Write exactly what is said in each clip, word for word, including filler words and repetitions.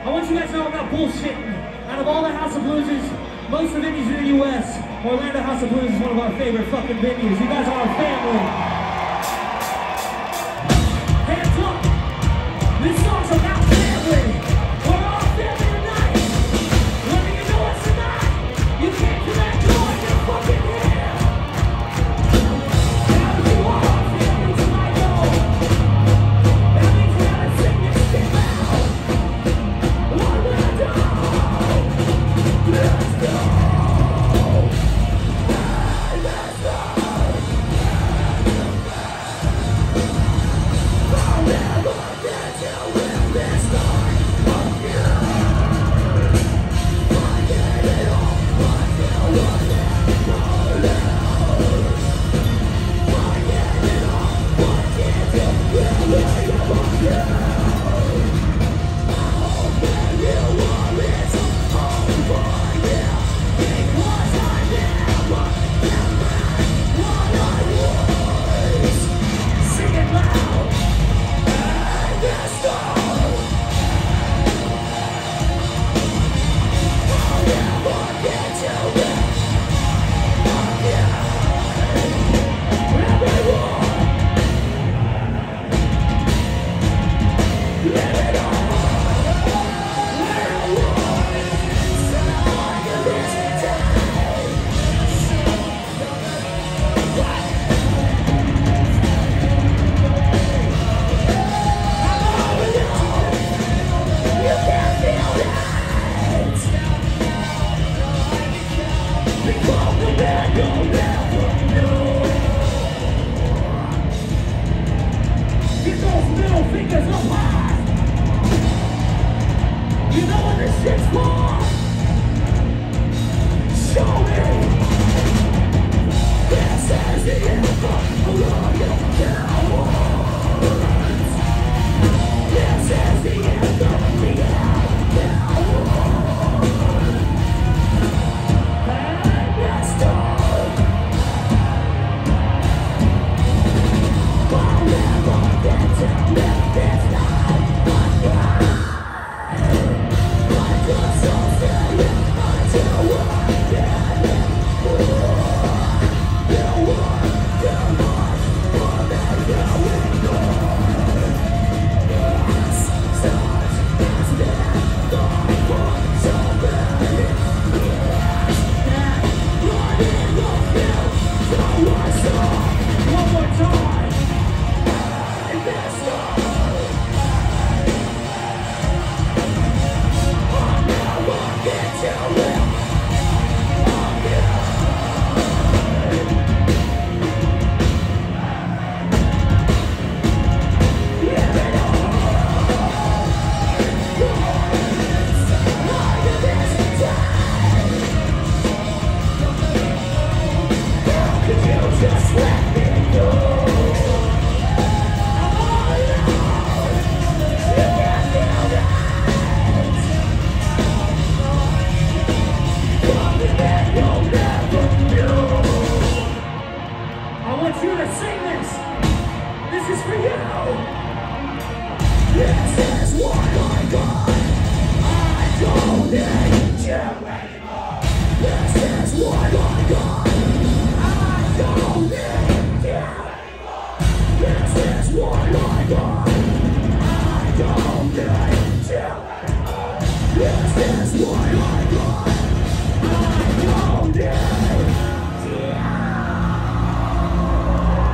I want you guys to know I'm not bullshitting. Out of all the House of Blues, most of the venues in the U S, Orlando House of Blues is one of our favorite fucking venues. You guys are our family. Hands up. This song's about family. We're all family tonight. Whether you know us or not, you can't connect to us, you're fucking here. Now if you are our family tonight, though, that means we gotta sing this shit loud. Orlando, let's go.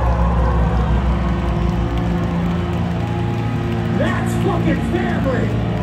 That's fucking family!